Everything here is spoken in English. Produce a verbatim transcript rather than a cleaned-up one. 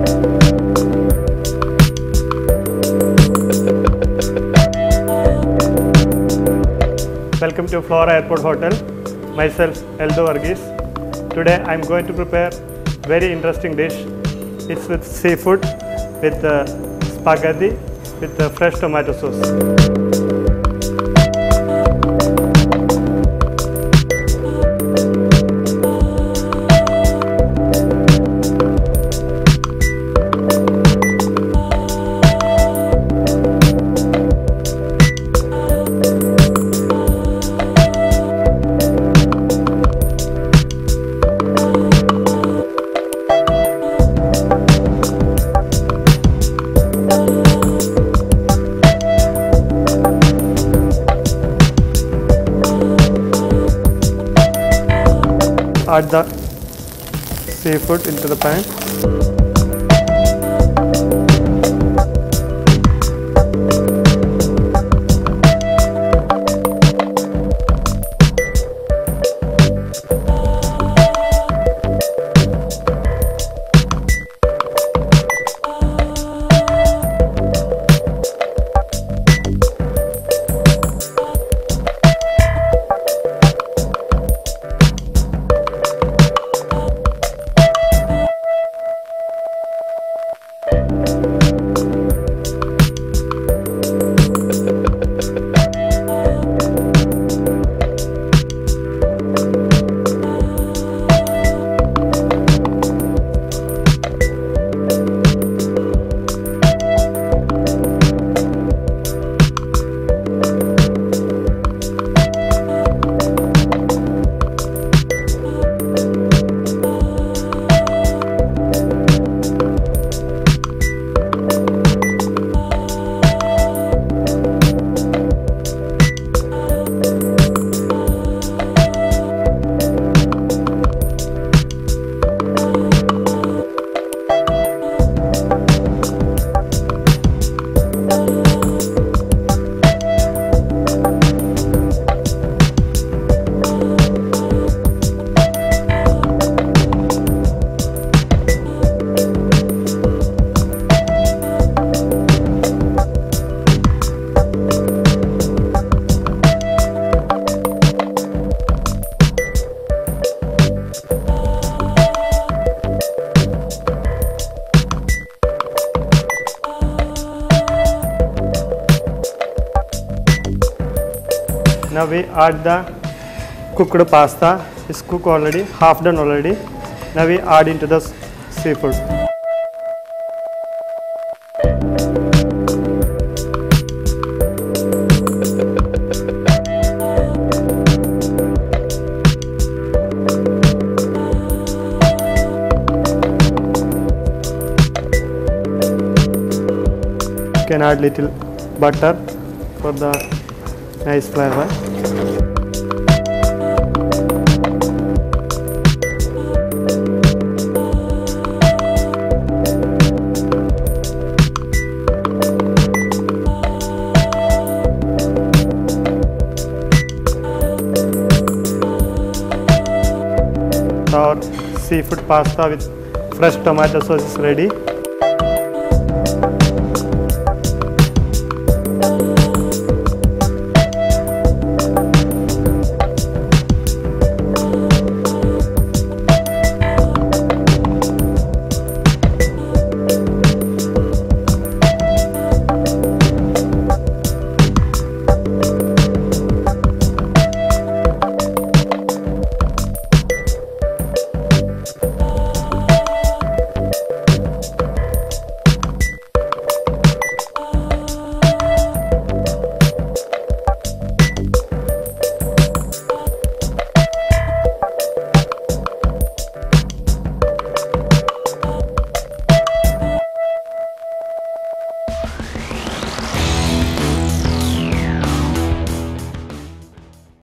Welcome to Flora Airport Hotel. Myself Eldo Varghese. Today I am going to prepare very interesting dish. It's with seafood, with uh, spaghetti, with uh, fresh tomato sauce. Add the seafood into the pan. Now we add the cooked pasta. It's cooked already, half done already. Now we add into the seafood. You can add little butter for the nice flavor. Our seafood pasta with fresh tomato sauce is ready.